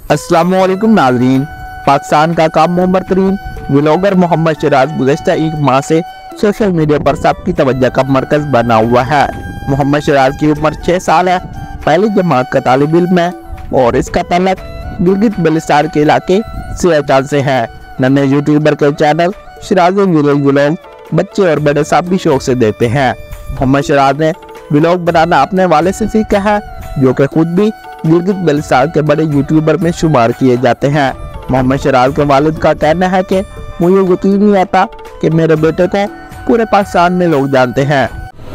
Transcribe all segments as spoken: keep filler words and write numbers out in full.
अस्सलामुअलैकुम नाज़रीन। पाकिस्तान का कामयाब तरीन व्लॉगर मोहम्मद सिराज गुज़श्ता एक माह से सोशल मीडिया पर सबकी तवज्जो का मरकज बना हुआ है। मोहम्मद सिराज की उम्र छः साल है, पहली जमात का तालिब इल्म है और इसका ताल्लुक गिलगित बल्तिस्तान के इलाके सियाचिन से है। नन्हे यूट्यूबर के चैनल सिराज विलेज व्लॉग बच्चे और बड़े सब भी शौक से देखते हैं। मोहम्मद सिराज ने व्लॉग बनाना अपने वाले से सीखा है, जो कि खुद भी गिलगित बल्तिस्तान के बड़े यूट्यूबर में शुमार किए जाते हैं। मोहम्मद सिराज के वालिद का कहना है कि मुझे यकीन नहीं आता कि मेरे बेटे को पूरे पाकिस्तान में लोग जानते हैं।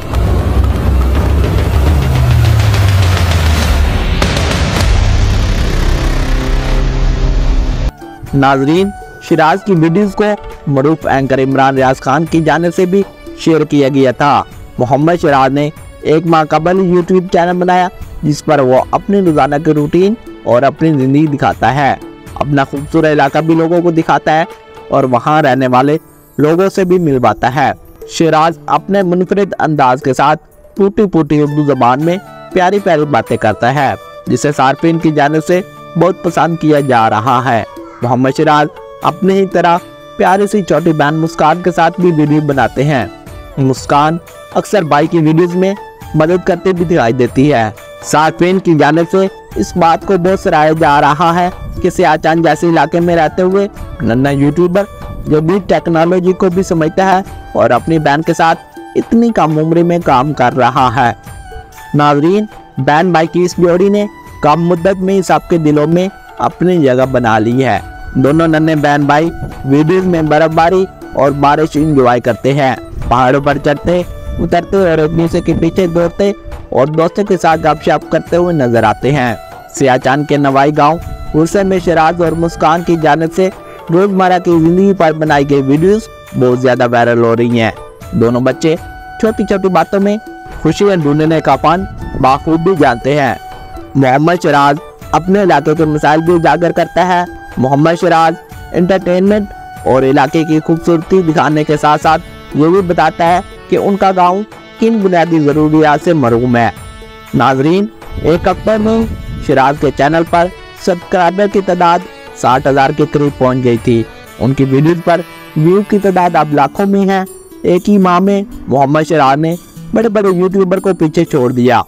नाजरीन, सिराज की वीडियोस को मरूफ एंकर इमरान रियाज खान की जानिब से भी शेयर किया गया था। मोहम्मद सिराज ने एक माह कबल यूट्यूब चैनल बनाया जिस पर वो अपनी रोजाना की रूटीन और अपनी जिंदगी दिखाता है, अपना खूबसूरत इलाका भी लोगों को दिखाता है और वहाँ रहने वाले लोगों से भी मिलवाता है। सिराज अपने मुनफरिद अंदाज के साथ टूटी फूटी उर्दू जबान में प्यारी प्यारी बातें करता है, जिसे सार्फिन की जानिब से बहुत पसंद किया जा रहा है। मोहम्मद सिराज अपने ही तरह प्यारी सी छोटी बहन मुस्कान के साथ भी वीडियो बनाते हैं। मुस्कान अक्सर भाई की वीडियोस में मदद करते भी दिखाई देती है। सार्फिन की जानिब से इस बात को बहुत सराहा जा रहा है कि सियाचिन जैसे इलाके में रहते हुए नन्हा यूट्यूबर जो भी टेक्नोलॉजी को भी समझता है और अपनी बहन के साथ इतनी कम उम्र में काम कर रहा है। नाजरीन, बहन भाई की इस जोड़ी ने कम मुद्दत में ही सबके दिलों में अपनी जगह बना ली है। दोनों नन्हे बहन भाई वीडियोस में बर्फबारी और बारिश इंजॉय करते हैं, पहाड़ों पर चढ़ते उतरते और एक दूसरे के पीछे दौड़ते और दोस्तों के साथ गपशप करते हुए नजर आते हैं। सियाचिन के नवाई गांव हुसैन में सिराज और मुस्कान की जानिब से रोजमर्रा की जिंदगी पर बनाई गई वीडियोस बहुत ज्यादा वायरल हो रही हैं। दोनों बच्चे छोटी छोटी बातों में खुशियां ढूंढने का फन बाखूबी जानते हैं। मोहम्मद सिराज अपने इलाके के मसाइल भी उजागर करता है। मोहम्मद सिराज एंटरटेनमेंट और इलाके की खूबसूरती दिखाने के साथ साथ ये भी बताता है कि उनका गांव किन बुनियादी ज़रूरियात से महरूम है। नाजरीन, एक अक्टूबर में सिराज के चैनल पर सब्सक्राइबर की तादाद साठ हज़ार के करीब पहुंच गई थी। उनकी वीडियोस पर व्यू की तादाद अब लाखों में है। एक ही माह में मोहम्मद सिराज ने बड़े बड़े यूट्यूबर को पीछे छोड़ दिया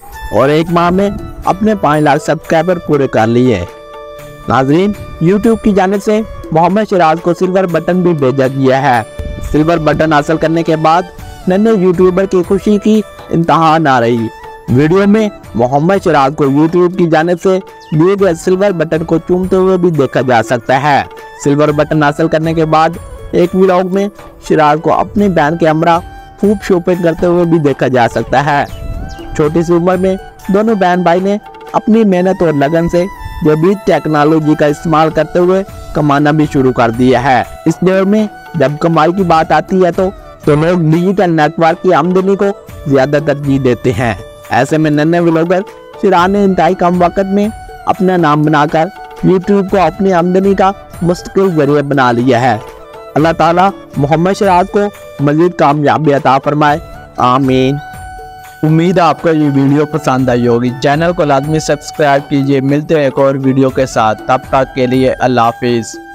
और एक माह में अपने पाँच लाख सब्सक्राइबर पूरे कर लिए। नाजरीन, यूट्यूब की जानिब से मोहम्मद सिराज को सिल्वर बटन भी भेजा दिया है। सिल्वर बटन हासिल करने के बाद नन्हे यूट्यूबर की खुशी की इंतहा ना रही। वीडियो में मोहम्मद सिराज को यूट्यूब की जानिब से दिए गए सिल्वर बटन को चूमते हुए भी देखा जा सकता है। सिल्वर बटन हासिल करने के बाद एक व्लॉग में सिराज को अपनी बहन के हमरा खूब शॉपिंग करते हुए भी देखा जा सकता है। छोटी सी उम्र में दोनों बहन भाई ने अपनी मेहनत और लगन से जदीद टेक्नोलॉजी का इस्तेमाल करते हुए कमाना भी शुरू कर दिया है। इस दौर में जब कमाई की बात आती है तो तो लोग डिजिटल नेटवर्क की आमदनी को ज्यादा तरजीह देते हैं। ऐसे में नन्हे व्लॉगर सिराज ने इंतहाई कम वक्त में अपना नाम बनाकर यूट्यूब को अपनी आमदनी का मुस्तकिल जरिया बना लिया है। अल्लाह ताला मोहम्मद सिराज को मजीद कामयाबी अता फरमाए, आमीन। उम्मीद है आपको ये वीडियो पसंद आई होगी। चैनल को लाजमी सब्सक्राइब कीजिए। मिलते हैं एक और वीडियो के साथ, तब तक के लिए अल्लाह हाफिज़।